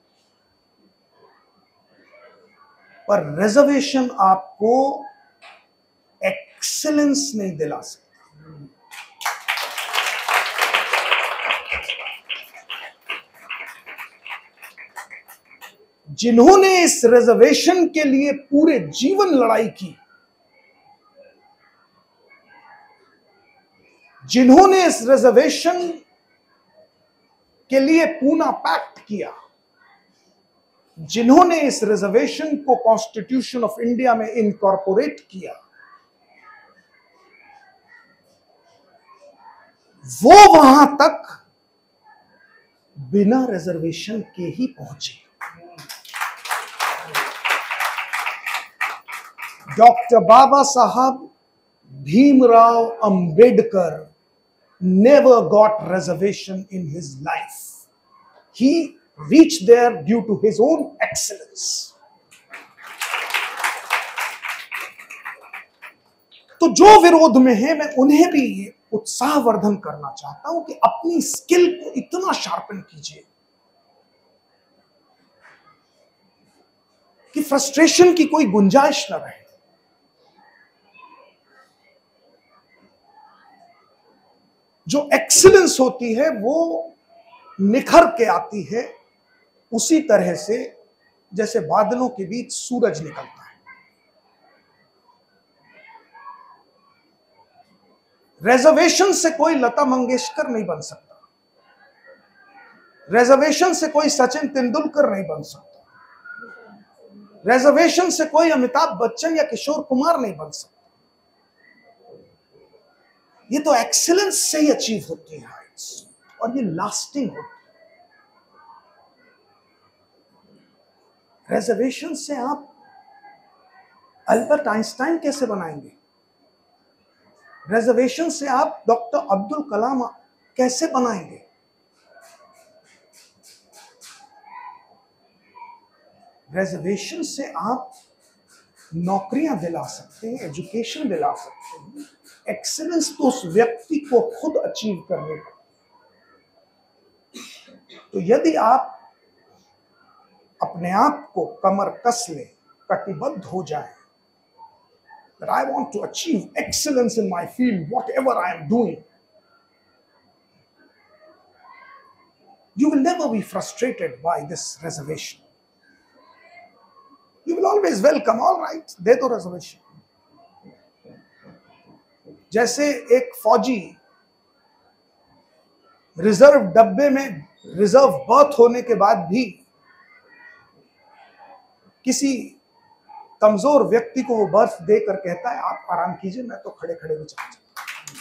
पर रिजर्वेशन आपको एक्सीलेंस नहीं दिला सकता। जिन्होंने इस रिजर्वेशन के लिए पूरे जीवन लड़ाई की, जिन्होंने इस रिजर्वेशन के लिए पूना पैक्ट किया, जिन्होंने इस रिजर्वेशन को कॉन्स्टिट्यूशन ऑफ इंडिया में इनकॉर्पोरेट किया, वो वहां तक बिना रिजर्वेशन के ही पहुंचे। Doctor Baba Saheb Bhimrao Ambedkar never got reservation in his life. He reached there due to his own excellence. तो जो विरोध में है, मैं उन्हें भी उत्साहवर्धन करना चाहता हूं कि अपनी स्किल को इतना शार्पन कीजिए कि फ्रस्ट्रेशन की कोई गुंजाइश न रहे। जो एक्सीलेंस होती है वो निखर के आती है उसी तरह से जैसे बादलों के बीच सूरज निकलता है। रिजर्वेशन से कोई लता मंगेशकर नहीं बन सकता, रिजर्वेशन से कोई सचिन तेंदुलकर नहीं बन सकता, रिजर्वेशन से कोई अमिताभ बच्चन या किशोर कुमार नहीं बन सकता। ये तो एक्सीलेंस से ही अचीव होती है हाइट्स, और ये लास्टिंग होती है। रिजर्वेशन से आप अल्बर्ट आइंस्टाइन कैसे बनाएंगे? रिजर्वेशन से आप डॉक्टर अब्दुल कलाम कैसे बनाएंगे? रिजर्वेशन से आप नौकरियां दिला सकते हैं, एजुकेशन दिला सकते हैं। एक्सीलेंस तो उस व्यक्ति को खुद अचीव करने का। तो यदि आप अपने आप को कमर कस ले, कटिबद्ध हो जाएं, that I want to achieve excellence in my field, whatever I am doing, you will never be frustrated by this reservation. You will always welcome, all right, दे दो reservation. जैसे एक फौजी रिजर्व डब्बे में रिजर्व बर्थ होने के बाद भी किसी कमजोर व्यक्ति को वो बर्थ देकर कहता है आप आराम कीजिए, मैं तो खड़े खड़े भी चला जाता।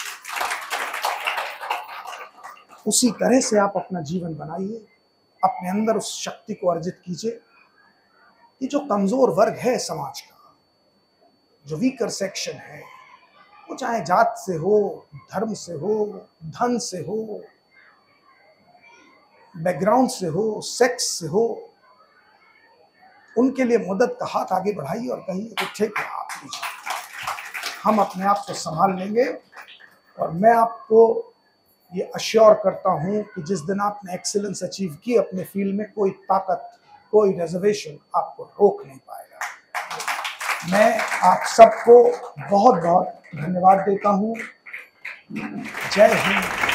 उसी तरह से आप अपना जीवन बनाइए, अपने अंदर उस शक्ति को अर्जित कीजिए कि जो कमजोर वर्ग है समाज का, जो वीकर सेक्शन है, वो चाहे जात से हो, धर्म से हो, धन से हो, बैकग्राउंड से हो, सेक्स से हो, उनके लिए मदद का हाथ आगे बढ़ाइए और कहिए कि ठीक है, आप लीजिए, हम अपने आप को संभाल लेंगे। और मैं आपको ये अश्योर करता हूं कि जिस दिन आपने एक्सीलेंस अचीव की अपने फील्ड में, कोई ताकत, कोई रिजर्वेशन आपको रोक नहीं पाएगा। मैं आप सबको बहुत बहुत धन्यवाद देता हूं। जय हिंद।